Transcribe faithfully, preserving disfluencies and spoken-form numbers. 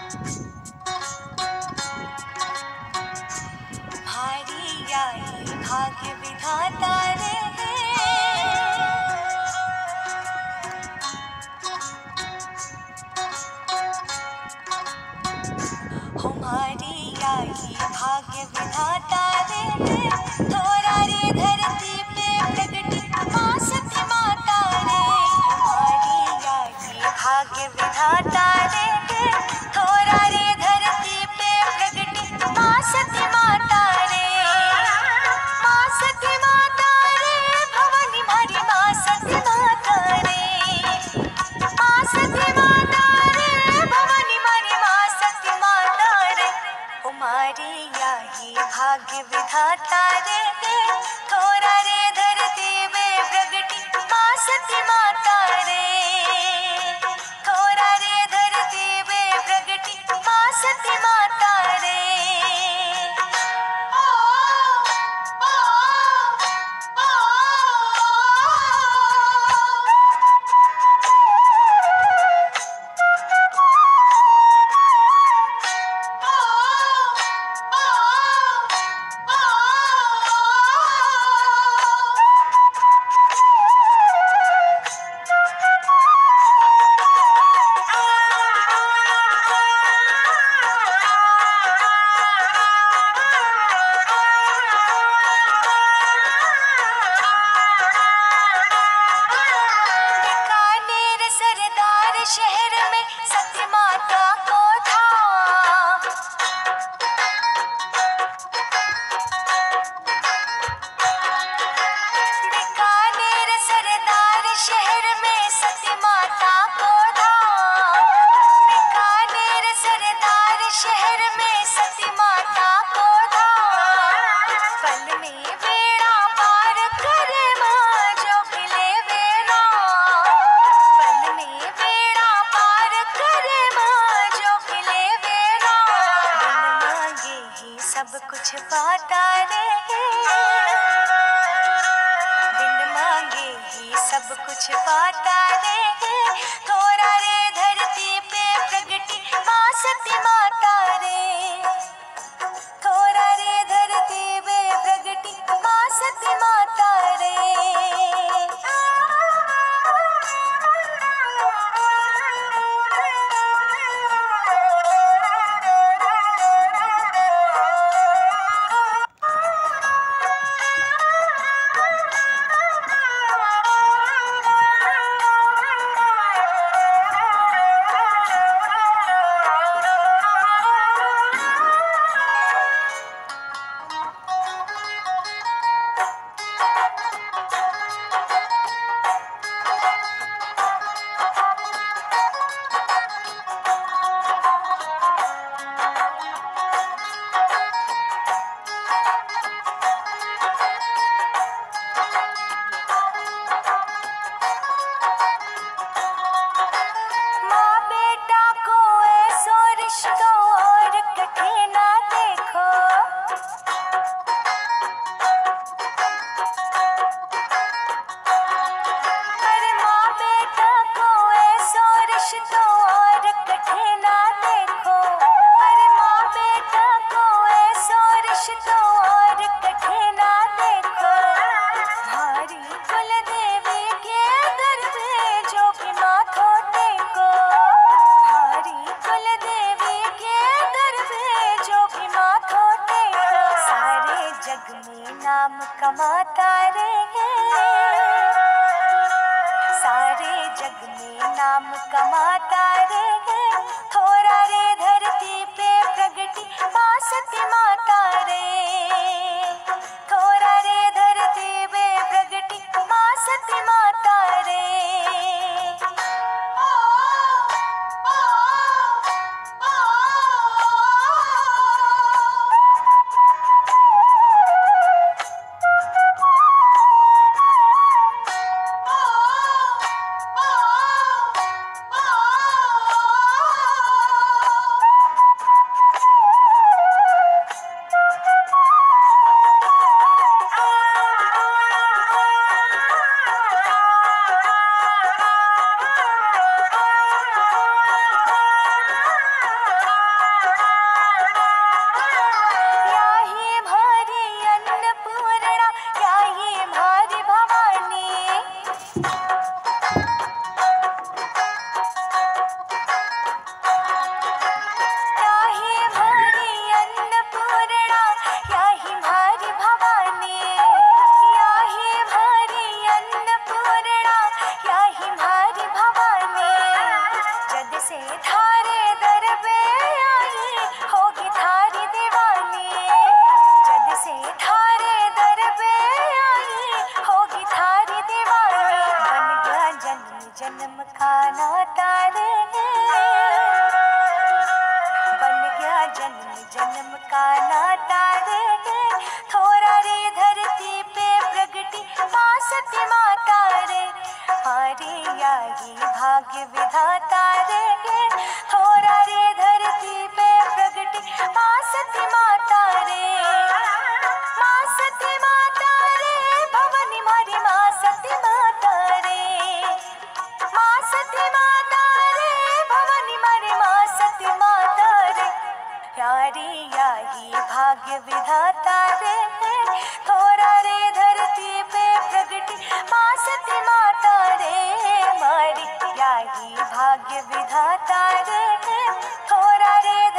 भारी आई भाग्य विधाता रे, हमारी आई भाग्य विधाता रे, थोड़ा रे धरती पे प्रगटी माँ सती माता रे। हमारी आई भाग्य विधाता रे, थोड़ा रे धरती पे प्रगटी माँ सती माता रे। माँ सती माता रे, भवानी मारी माँ सती माता रे। माँ सती माता रे, भवानी मारी माँ सती माता रे। हमारी आई भाग्य विधाता रे, थोड़ा रे धरती में प्रगटी माँ सती माता रे। थोड़ा रे धरती में प्रगटी माँ सती माता रे। शहर में सती माता को था, बीकानेर सरदार शहर में सती माता को था। बीकानेर सरदार शहर में सती माता को था। पल में बेड़ा पार करे माँ जो मिले बेड़ा, पल में बेड़ा पार करे माँ जो मिले बेड़ा। बिन मांगे ही सब कुछ पाता रे, बिन मांगे ही सब कुछ पाता रे। थोड़ा रे धरती पे प्रगटी माँ सती माता रे। थोड़ा रे धरती पे प्रगटी माँ सती माता रे। नाम कमाता रे, सारे जग में नाम कमाता रे। थोड़ा रे धरती पे प्रगटी माँ सती माता रे। थोड़ा रे धरती पे प्रगटी माँ सती माता रे। Oh नारी आई भाग्य विधाता रे, थोड़ा रे धरती पे प्रगटी माँ सती माता रे। मारी आई भाग्य विधाता रे, थोड़ा रे